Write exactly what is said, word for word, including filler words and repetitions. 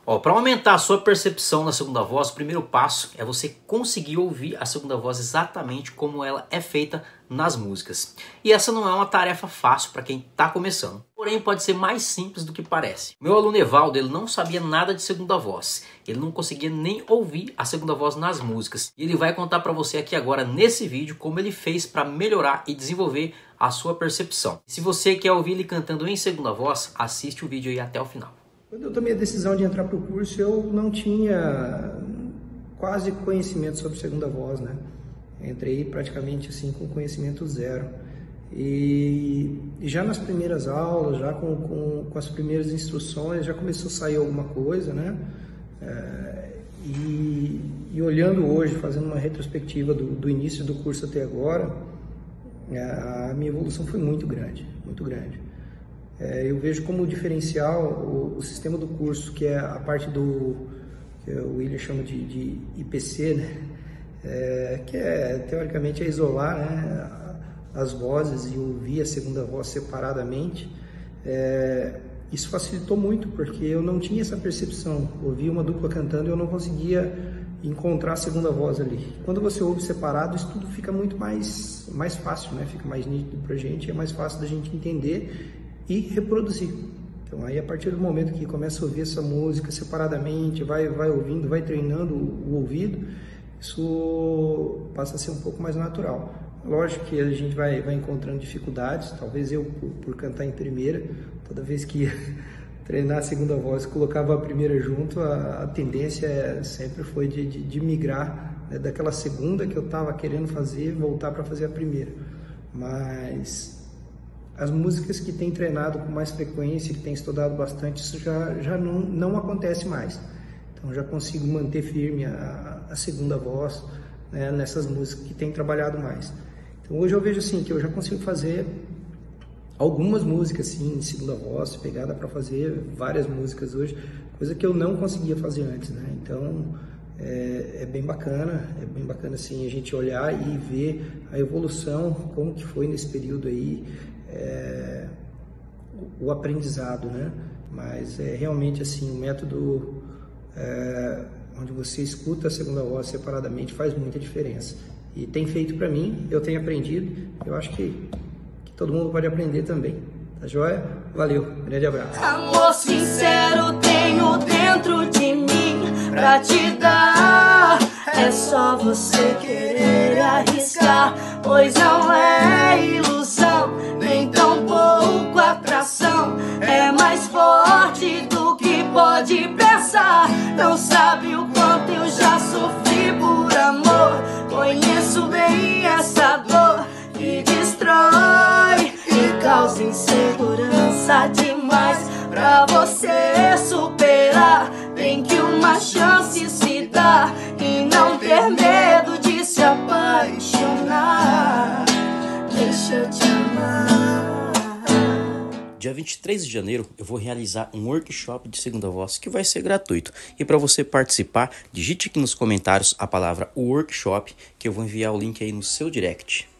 Ó, para aumentar a sua percepção na segunda voz, o primeiro passo é você conseguir ouvir a segunda voz exatamente como ela é feita nas músicas. E essa não é uma tarefa fácil para quem está começando, porém pode ser mais simples do que parece. Meu aluno Evaldo, ele não sabia nada de segunda voz, ele não conseguia nem ouvir a segunda voz nas músicas. E ele vai contar para você aqui agora nesse vídeo como ele fez para melhorar e desenvolver a sua percepção. Se você quer ouvir ele cantando em segunda voz, assiste o vídeo aí até o final. Quando eu tomei a decisão de entrar para o curso, eu não tinha quase conhecimento sobre segunda voz, né? Entrei praticamente assim com conhecimento zero. E, e já nas primeiras aulas, já com, com, com as primeiras instruções, já começou a sair alguma coisa, né? É, e, e olhando hoje, fazendo uma retrospectiva do, do início do curso até agora, a minha evolução foi muito grande, muito grande. É, eu vejo como diferencial o, o sistema do curso, que é a parte do que o William chama de, de I P C, né? É, que é, teoricamente, é isolar, né, as vozes e ouvir a segunda voz separadamente. É, isso facilitou muito, porque eu não tinha essa percepção. Ouvia uma dupla cantando e eu não conseguia encontrar a segunda voz ali. Quando você ouve separado, isso tudo fica muito mais, mais fácil, né? Fica mais nítido pra gente, é mais fácil da gente entender e reproduzir. Então aí, a partir do momento que começa a ouvir essa música separadamente, vai, vai ouvindo, vai treinando o, o ouvido, isso passa a ser um pouco mais natural. Lógico que a gente vai, vai encontrando dificuldades, talvez eu, por, por cantar em primeira, toda vez que ia treinar a segunda voz, colocava a primeira junto, a, a tendência sempre foi de, de, de migrar, né, daquela segunda que eu estava querendo fazer, voltar para fazer a primeira. Mas as músicas que tem treinado com mais frequência, que tem estudado bastante, isso já, já não, não acontece mais. Então já consigo manter firme a, a segunda voz, né, nessas músicas que tem trabalhado mais. Então hoje eu vejo assim, que eu já consigo fazer algumas músicas assim, em segunda voz, pegada para fazer várias músicas hoje, coisa que eu não conseguia fazer antes, né? Então é, é bem bacana, é bem bacana assim a gente olhar e ver a evolução, como que foi nesse período aí, é, o, o aprendizado, né? Mas é realmente assim, o método é, onde você escuta a segunda voz separadamente faz muita diferença. E tem feito para mim, eu tenho aprendido, eu acho que, que todo mundo pode aprender também. Tá joia? Valeu, grande abraço. Amor sincero tenho dentro de mim pra te dar. É só você querer arriscar, pois não é ilusão, nem tão pouco atração. É mais forte do que pode pensar. Não sabe o quanto eu já sofri por amor. Conheço bem essa dor que destrói e causa insegurança demais. Pra você superar, tem que uma chance se dar e não ter medo de se apaixonar. Deixa eu te amar. Dia vinte e três de janeiro eu vou realizar um workshop de segunda voz que vai ser gratuito. E para você participar, digite aqui nos comentários a palavra workshop, que eu vou enviar o link aí no seu direct.